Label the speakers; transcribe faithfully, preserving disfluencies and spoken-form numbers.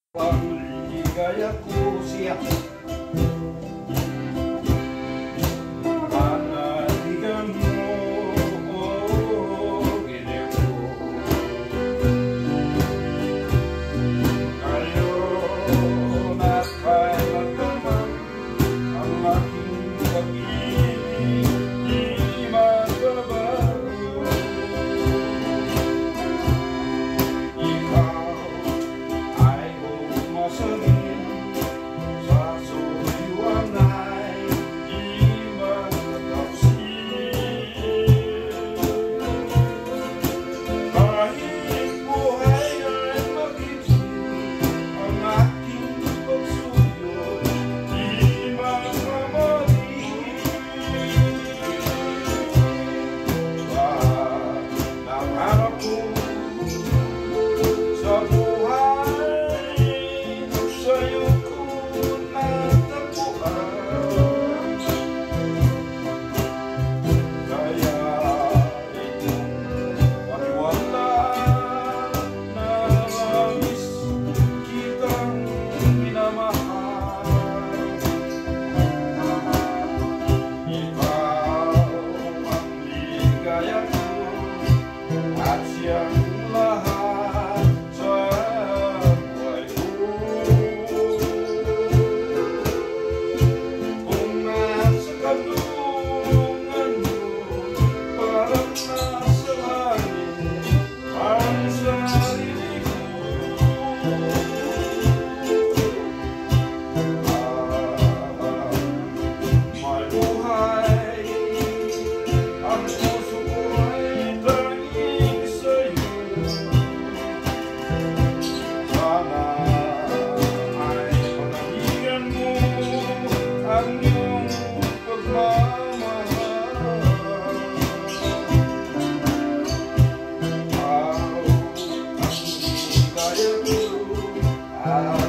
Speaker 1: Pangligaya-ko siya. Panaligan mo, oh, ginip ko. Ngayon at kailan naman ang aking pag-ibig di magbabago. Ikaw ay umasarin sa suyuan ay di magtatapsil. Kahit buhay ay mag-ibig, ang aking pagsuyo di magmamali. Nangarap ko sa buhay, sa'yo ko natagpuan. Kaya itong paniwala na labis kitang minamahal. Ikaw ang ligaya ko at siyang lahat sa buhay ko. Kung nasa kanlungan mo, parang nasa langit ang sarili ko. Ah, may buhay, ang puso ko ay tanging sa'yo. Sana ay panahigan mo ang iyong pagmamahal. Ikaw ang ligaya ko.